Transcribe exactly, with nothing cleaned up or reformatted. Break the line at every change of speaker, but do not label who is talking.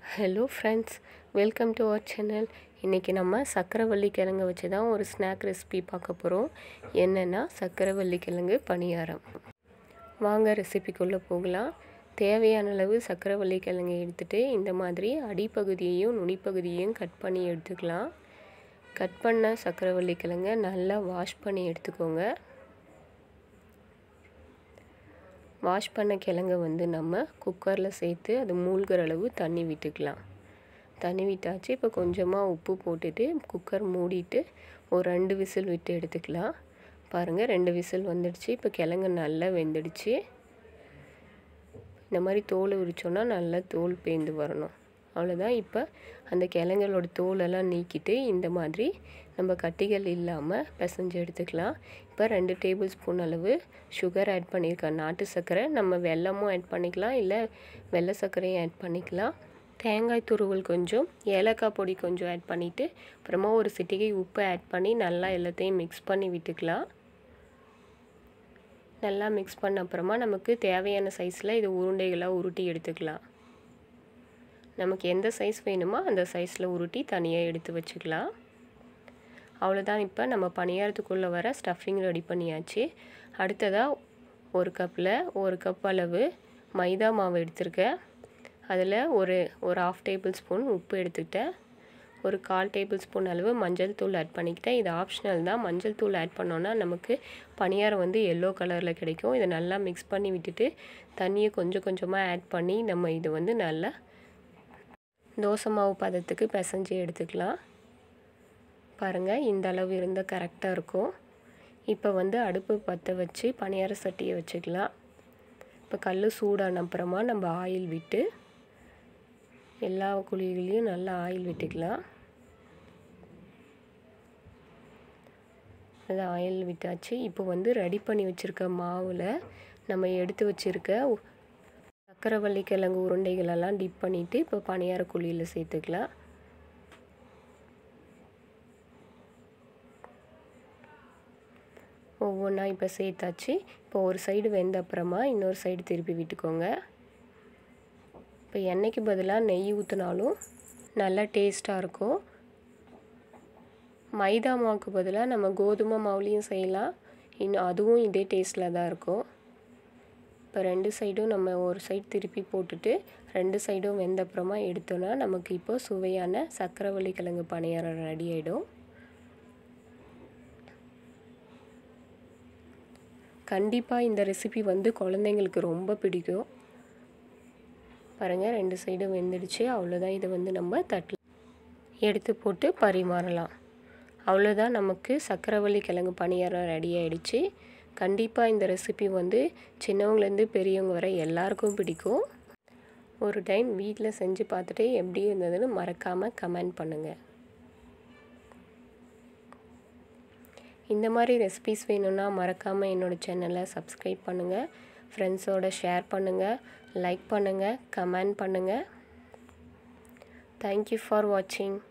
Hello friends, welcome to our channel. இன்றைக்கி நம்ம சக்கரவள்ளி கிழங்கு வச்சு தான் ஒரு ஸ்நாக் ரெசிபி பார்க்க போகிறோம். என்னென்னா சக்கரவள்ளி கிழங்கு பணியாரம். வாங்க ரெசிபிக்குள்ளே போகலாம். தேவையான அளவு சக்கரவள்ளி கிழங்கு எடுத்துகிட்டு இந்த மாதிரி அடிப்பகுதியையும் நுனிப்பகுதியையும் கட் பண்ணி எடுத்துக்கலாம். கட் பண்ண சக்கரவள்ளி கிழங்கை நல்லா வாஷ் பண்ணி எடுத்துக்கோங்க. வாஷ் பண்ண கிழங்கை வந்து நம்ம குக்கரில் சேர்த்து அது மூழ்கிற அளவு தண்ணி விட்டுக்கலாம். தண்ணி விட்டாச்சு. இப்போ கொஞ்சமாக உப்பு போட்டுட்டு குக்கர் மூடிட்டு ஒரு ரெண்டு விசில் விட்டு எடுத்துக்கலாம். பாருங்கள், ரெண்டு விசில் வந்துடுச்சு. இப்போ கிழங்கு நல்லா வெந்துடுச்சு. இந்த மாதிரி தோல் உரிச்சோன்னா நல்லா தோல் பேந்து வரணும். அவ்வளோதான். இப்போ அந்த கிழங்களோட தோலெல்லாம் நீக்கிட்டு இந்த மாதிரி நம்ம கட்டிகள் இல்லாமல் பிசைஞ்சு எடுத்துக்கலாம். இப்போ ரெண்டு டேபிள் ஸ்பூன் அளவு சுகர் ஆட் பண்ணியிருக்கேன். நாட்டு சர்க்கரை. நம்ம வெல்லமும் ஆட் பண்ணிக்கலாம், இல்லை வெள்ளை சர்க்கரையும் ஆட் பண்ணிக்கலாம். தேங்காய் துருவல் கொஞ்சம், ஏலக்காய் பொடி கொஞ்சம் ஆட் பண்ணிவிட்டு அப்புறமா ஒரு சிட்டிகை உப்பு ஆட் பண்ணி நல்லா எல்லாத்தையும் மிக்ஸ் பண்ணி விட்டுக்கலாம். நல்லா மிக்ஸ் பண்ண அப்புறமா நமக்கு தேவையான சைஸில் இது உருண்டைகளாக உருட்டி எடுத்துக்கலாம். நமக்கு எந்த சைஸ் வேணுமோ அந்த சைஸில் உருட்டி தனியாக எடுத்து வச்சுக்கலாம். அவ்வளோதான். இப்போ நம்ம பணியாரத்துக்குள்ளே வர ஸ்டஃபிங் ரெடி பண்ணியாச்சு. அடுத்ததாக ஒரு கப்பில் ஒரு கப் அளவு மைதா மாவு எடுத்துருக்கேன். அதில் ஒரு ஒரு ஆஃப் டேபிள் ஸ்பூன் உப்பு எடுத்துக்கிட்டேன். ஒரு கால் டேபிள் ஸ்பூன் அளவு மஞ்சள் தூள் ஆட் பண்ணிக்கிட்டேன். இது ஆப்ஷனல் தான். மஞ்சள் தூள் ஆட் பண்ணோன்னா நமக்கு பணியாரம் வந்து எல்லோ கலரில் கிடைக்கும். இதை நல்லா மிக்ஸ் பண்ணி விட்டுட்டு தண்ணியை கொஞ்சம் கொஞ்சமாக ஆட் பண்ணி நம்ம இது வந்து நல்லா தோசை மாவு பதத்துக்கு பிசைஞ்சு எடுத்துக்கலாம். பாருங்கள், இந்த அளவு இருந்தால் கரெக்டாக இருக்கும். இப்போ வந்து அடுப்பு பற்ற வச்சு பணியார சட்டியை வச்சுக்கலாம். இப்போ கல் சூடான அப்புறமா நம்ம ஆயில் விட்டு எல்லா குழிகளையும் நல்லா ஆயில் விட்டுக்கலாம். நல்லா ஆயில் விட்டாச்சு. இப்போ வந்து ரெடி பண்ணி வச்சுருக்க மாவில் நம்ம எடுத்து வச்சுருக்க சக்கரவள்ளி கிழங்கு உருண்டைகளெல்லாம் டிப் பண்ணிவிட்டு இப்போ பணியார குழியில் சேர்த்துக்கலாம். ஒவ்வொன்றா இப்போ சேர்த்தாச்சு. இப்போ ஒரு சைடு வெந்த அப்புறமா இன்னொரு சைடு திருப்பி விட்டுக்கோங்க. இப்போ எண்ணெய்க்கு பதிலாக நெய் ஊற்றினாலும் நல்லா டேஸ்ட்டாக இருக்கும். மைதா மாவுக்கு பதிலாக நம்ம கோதுமை மாவுலேயும் செய்யலாம். இன்னும் அதுவும் இதே டேஸ்ட்டில் தான் இருக்கும். இப்போ ரெண்டு சைடும் நம்ம ஒரு சைடு திருப்பி போட்டுட்டு ரெண்டு சைடும் வெந்த அப்புறமா எடுத்தோன்னா நமக்கு இப்போ சுவையான சக்கரவள்ளி கிழங்கு பணியாரம் ரெடி ஆகிடும். கண்டிப்பாக இந்த ரெசிபி வந்து குழந்தைங்களுக்கு ரொம்ப பிடிக்கும். பாருங்கள், ரெண்டு சைடும் வெந்துடுச்சு. அவ்வளோதான். இதை வந்து நம்ம தட்டில் எடுத்து போட்டு பரிமாறலாம். அவ்வளோதான், நமக்கு சக்கரவள்ளி கிழங்கு பணியாரம் ரெடி ஆகிடுச்சு. கண்டிப்பாக இந்த ரெசிபி வந்து சின்னவங்கலேருந்து பெரியவங்க வரை எல்லாருக்கும் பிடிக்கும். ஒரு டைம் வீட்டில் செஞ்சு பார்த்துட்டு எப்படி இருந்ததுன்னு மறக்காமல் கமெண்ட் பண்ணுங்கள். இந்த மாதிரி ரெசிபிஸ் வேணும்னா மறக்காமல் என்னோடய சேனலை சப்ஸ்கிரைப் பண்ணுங்கள். ஃப்ரெண்ட்ஸோடு ஷேர் பண்ணுங்கள், லைக் பண்ணுங்கள், கமெண்ட் பண்ணுங்கள். தேங்க்யூ ஃபார் வாட்சிங்.